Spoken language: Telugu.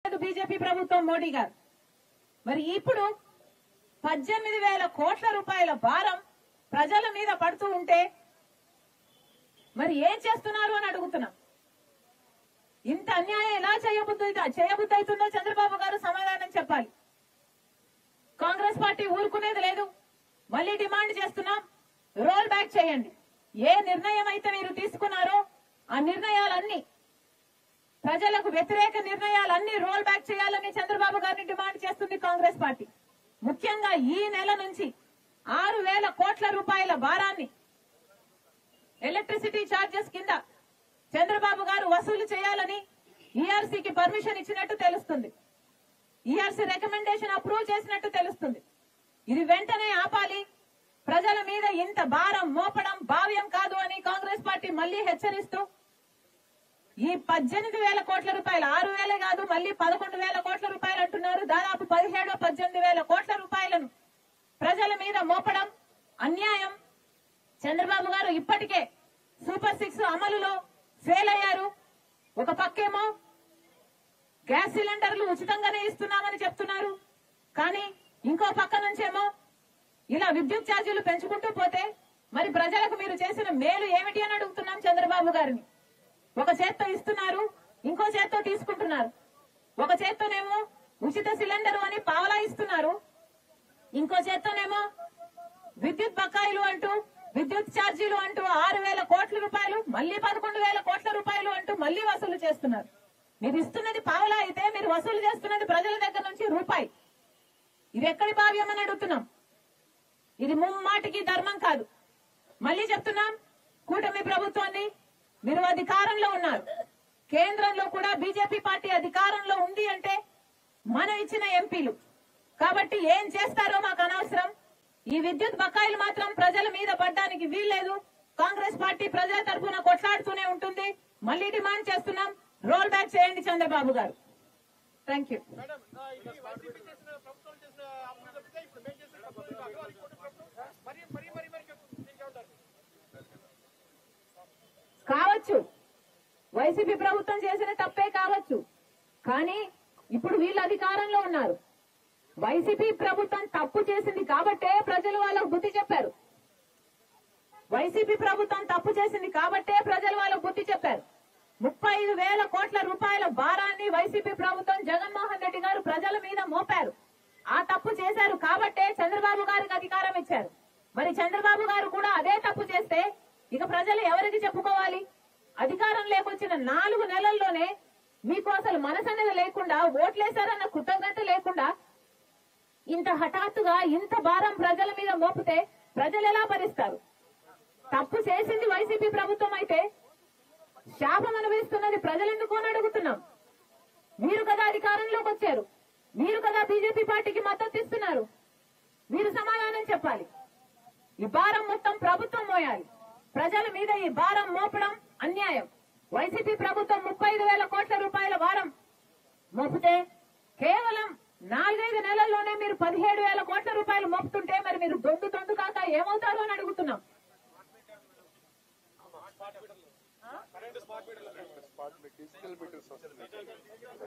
బీజేపీ ప్రభుత్వం మోడీ గారు. మరి ఇప్పుడు 18,000 కోట్ల రూపాయల భారం ప్రజల మీద పడుతూ ఉంటే మరి ఏం చేస్తున్నారు అని అడుగుతున్నాం. ఇంత అన్యాయం ఎలా చేయబుద్ధి అవుతుందో చంద్రబాబు గారు సమాధానం చెప్పాలి. కాంగ్రెస్ పార్టీ ఊరుకునేది లేదు. మళ్ళీ డిమాండ్ చేస్తున్నాం, రోల్ బ్యాక్ చేయండి. ఏ నిర్ణయం అయితే మీరు తీసుకున్నారో ఆ నిర్ణయాలన్నీ, ప్రజలకు వ్యతిరేక నిర్ణయాలన్నీ రోల్ బ్యాక్ చేయాలని చంద్రబాబు గారిని డిమాండ్ చేస్తుంది కాంగ్రెస్ పార్టీ. ముఖ్యంగా ఈ నెల నుంచి 6,000 కోట్ల రూపాయల భారాన్ని ఎలక్ట్రిసిటీ ఛార్జెస్ కింద చంద్రబాబు గారు వసూలు చేయాలని ఈఆర్సీకి పర్మిషన్ ఇచ్చినట్టు తెలుస్తుంది. ఈఆర్సీ రికమెండేషన్ అప్రూవ్ చేసినట్టు తెలుస్తుంది. ఇది వెంటనే ఆపాలి. ప్రజల మీద ఇంత భారం మోపడం భావ్యం కాదు అని కాంగ్రెస్ పార్టీ మళ్లీ హెచ్చరిస్తూ ఈ 18,000 కోట్ల రూపాయలు, 6,000 కాదు మళ్లీ 11,000 కోట్ల రూపాయలు అంటున్నారు. దాదాపు 17,000-18,000 కోట్ల రూపాయలను ప్రజల మీద మోపడం అన్యాయం. చంద్రబాబు గారు ఇప్పటికే సూపర్ 6 అమలులో ఫెయిల్ అయ్యారు. ఒక పక్కేమో గ్యాస్ సిలిండర్లు ఉచితంగానే ఇస్తున్నామని చెప్తున్నారు, కానీ ఇంకో పక్క నుంచేమో ఇలా విద్యుత్ ఛార్జీలు పెంచుకుంటూ పోతే మరి ప్రజలకు మీరు చేసిన మేలు ఏమిటి అని అడుగుతున్నాం చంద్రబాబు గారిని. ఒక చేత్తో ఇస్తున్నారు, ఇంకో చేత్తో తీసుకుంటున్నారు. ఒక చేత్తోనేమో ఉచిత సిలిండర్ అని పావలా ఇస్తున్నారు, ఇంకో చేత్తోనేమో విద్యుత్ బకాయిలు అంటూ, విద్యుత్ ఛార్జీలు అంటూ 6,000 కోట్ల రూపాయలు, మళ్లీ 11,000 కోట్ల రూపాయలు అంటూ మళ్లీ వసూలు చేస్తున్నారు. మీరు ఇస్తున్నది పావలా అయితే మీరు వసూలు చేస్తున్నది ప్రజల దగ్గర నుంచి రూపాయి. ఇది ఎక్కడి భావ్యం అని అడుగుతున్నాం. ఇది ముమ్మాటికి ధర్మం కాదు. మళ్లీ చెప్తున్నాం, కూటమి ప్రభుత్వాన్ని మీరు అధికారంలో ఉన్నారు, కేంద్రంలో కూడా బీజేపీ పార్టీ అధికారంలో ఉంది అంటే మనం ఇచ్చిన ఎంపీలు కాబట్టి ఏం చేస్తారో మాకు అనవసరం. ఈ విద్యుత్ బకాయిలు మాత్రం ప్రజల మీద పడ్డానికి వీల్లేదు. కాంగ్రెస్ పార్టీ ప్రజల తరఫున కొట్లాడుతూనే ఉంటుంది. మళ్లీ డిమాండ్ చేస్తున్నాం, రోల్ బ్యాక్ చేయండి చంద్రబాబు గారు. Thank you. కావచ్చు, వైసీపీ ప్రభుత్వం చేసిన తప్పే కావచ్చు, కానీ ఇప్పుడు వీళ్ళు అధికారంలో ఉన్నారు. వైసీపీ ప్రభుత్వం తప్పు చేసింది కాబట్టే ప్రజలు వాళ్ళకు బుద్ధి చెప్పారు. వైసీపీ ప్రభుత్వం తప్పు చేసింది కాబట్టే ప్రజలు వాళ్ళకు బుద్ధి చెప్పారు. 35,000 కోట్ల రూపాయల భారాన్ని వైసీపీ ప్రభుత్వం జగన్మోహన్ రెడ్డి గారు ప్రజల మీద మోపారు. ఆ తప్పు చేశారు కాబట్టే చంద్రబాబు గారికి అధికారం ఇచ్చారు. మరి చంద్రబాబు గారు కూడా అదే తప్పు చేస్తే ఇక ప్రజలు ఎవరికి చెప్పుకోవాలి? అధికారం లేకొచ్చిన 4 నెలల్లోనే మీకు అసలు మనసన్నది లేకుండా, ఓట్లేశారన్న కృతజ్ఞత లేకుండా ఇంత హఠాత్తుగా ఇంత భారం ప్రజల మీద మోపితే ప్రజలు ఎలా భరిస్తారు? తప్పు చేసింది వైసీపీ ప్రభుత్వం అయితే శాపం అనుభవిస్తున్నది ప్రజలెందుకు అని అడుగుతున్నాం. మీరు కదా అధికారంలోకి వచ్చారు, మీరు కదా బీజేపీ పార్టీకి మద్దతు ఇస్తున్నారు. మీరు సమాధానం చెప్పాలి. ఈ భారం మొత్తం ప్రభుత్వం మోయాలి. ప్రజల మీద ఈ భారం మోపడం అన్యాయం. వైసీపీ ప్రభుత్వం 35,000 కోట్ల రూపాయల భారం మోపితే కేవలం 4-5 నెలల్లోనే మీరు 17,000 కోట్ల రూపాయలు మోపుతుంటే మరి మీరు దొందు కాక ఏమవుతారు అని అడుగుతున్నాం.